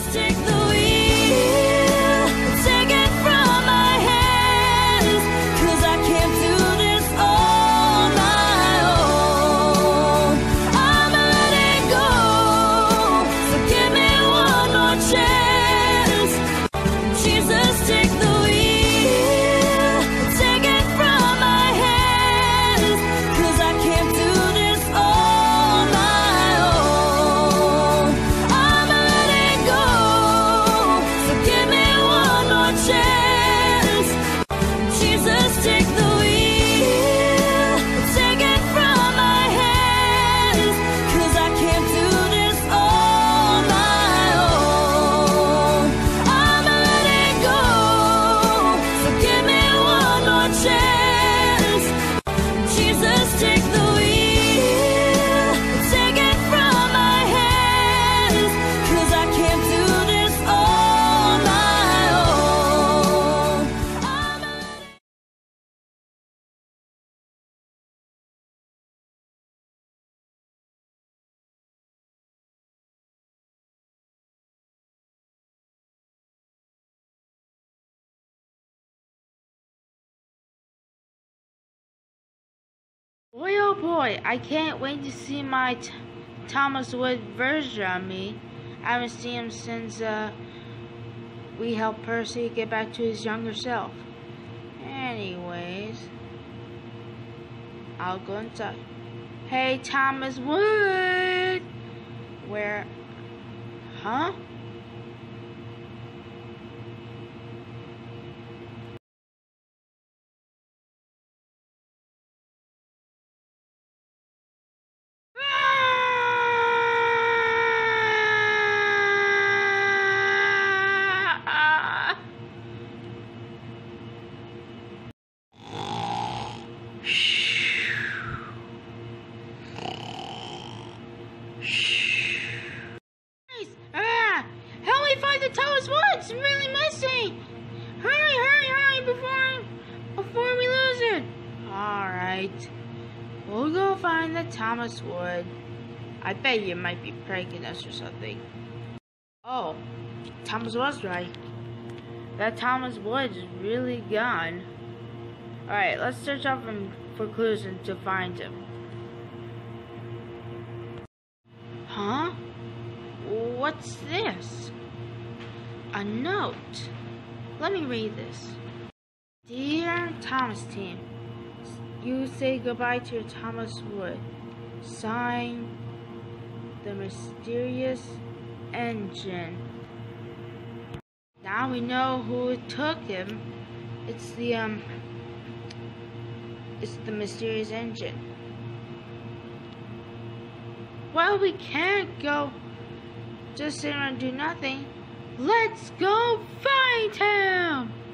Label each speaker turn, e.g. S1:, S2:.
S1: take the wheel, take it from my hands, 'cause I can't do this on my own. I'm letting go, so give me one more chance. Jesus, take the wheel, take it from my hands, 'cause I can't do this on my own. I'm letting go, so give me one more chance. Jesus, take the wheel, take it from my hands, 'cause I can't do this on my own. I'm letting go, so give me one more chance. Jesus, take the wheel, take it from my hands, 'cause I can't do this on my own.
S2: Boy, oh boy, I can't wait to see my Thomas Wood version of me. I haven't seen him since we helped Percy get back to his younger self. Anyways, I'll go inside. Hey, Thomas Wood! Where? Huh? Help me find the Thomas Woods! I'm really missing! Hurry before we lose it! Alright. We'll go find the Thomas Wood. I bet you might be pranking us or something. Oh, Thomas was right. That Thomas Wood is really gone. Alright, let's search out for clues and to find him. Huh? What's this? A note. Let me read this. Dear Thomas team, you say goodbye to your Thomas Wood. Signed, the mysterious engine. Now we know who took him. It's the mysterious engine. Well, we can't go just sit around and do nothing. Let's go find him!